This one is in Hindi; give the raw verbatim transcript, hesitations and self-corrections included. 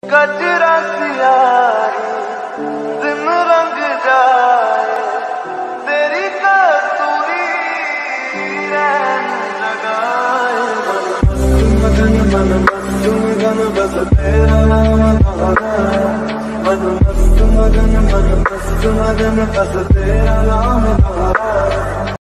कजरा सियाही दिन रंग जाए तेरी कस्तूरी रैन लगाए। मगन मन मस्त मगन बस तेरा नाम मन मस्त मगन मन मस्त मगन बस तेरा नाम